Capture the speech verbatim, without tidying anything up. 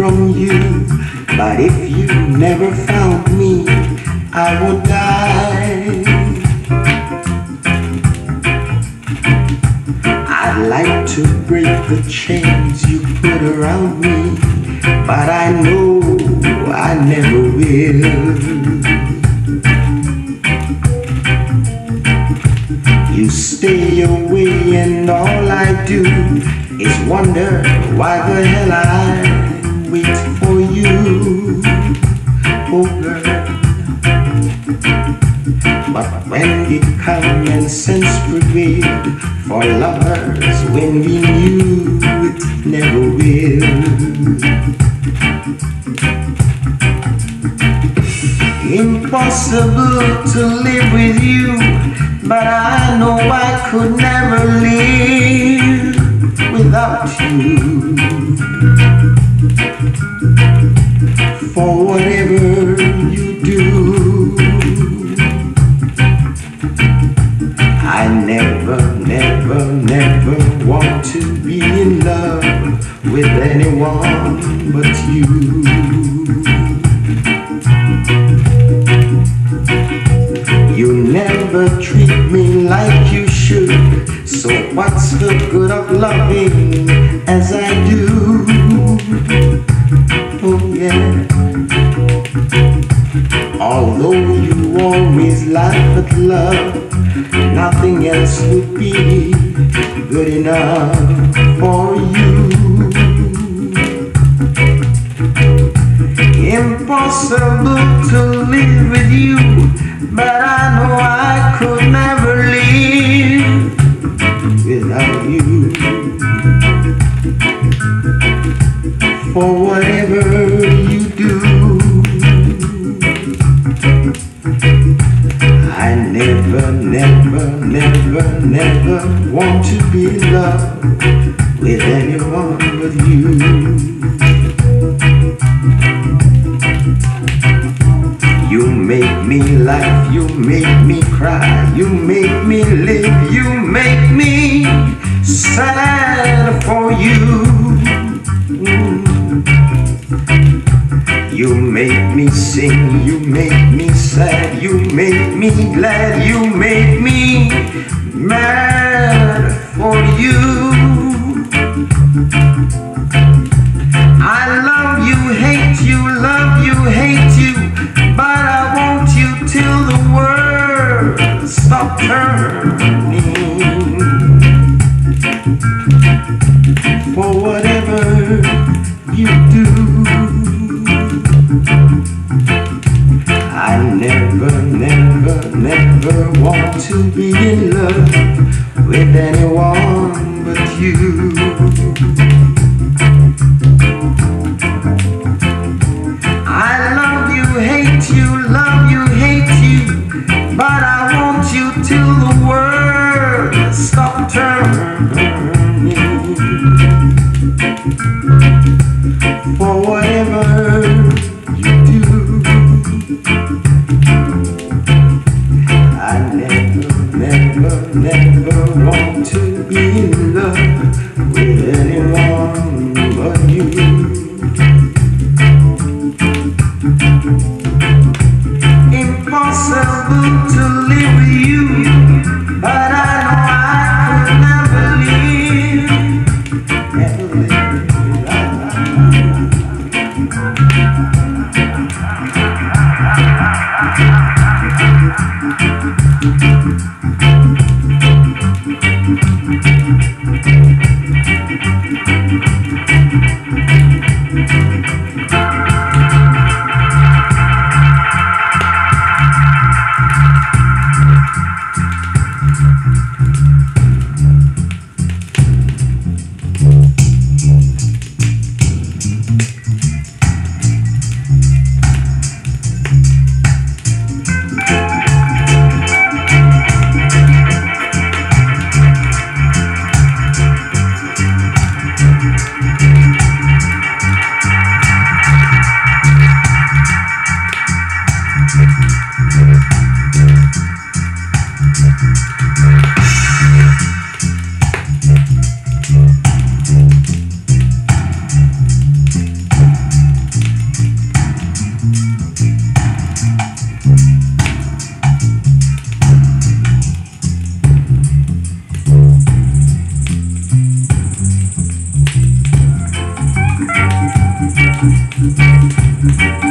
from you. But if you never found me, I would die. I'd like to break the chains you put around me, but I know I never will. You stay away and all I do is wonder why the hell I wait for you, oh girl. But when did common sense prevail for lovers when we knew it never will? Impossible to live with you, but I know I could never live without you. For whatever you do, I never, never, never want to be in love with anyone but you. You never treat me like you should, so what's the good of loving as I do? Oh yeah. Although you always laugh at love, nothing else would be good enough for you. Impossible to live with you, but I know I could never live without you. For whatever you do, I never, never, never, never want to be in love with anyone but you. You make me laugh, you make me cry, you make me live, you make me sad for you. Mm. You make me sing, you make me sad, you make me glad, you make me mad for you. I love you, hate you, love you, hate you, but I want you till the world stop turning. For whatever you do, I never, never, never want to be in love with anyone but you. I love you, hate you, love you, hate you, but I want you till the world stop turning. For whatever you do, I never, never, never want to be in love with anyone but you. Impossible to live with you, but I know I could never live, never live you.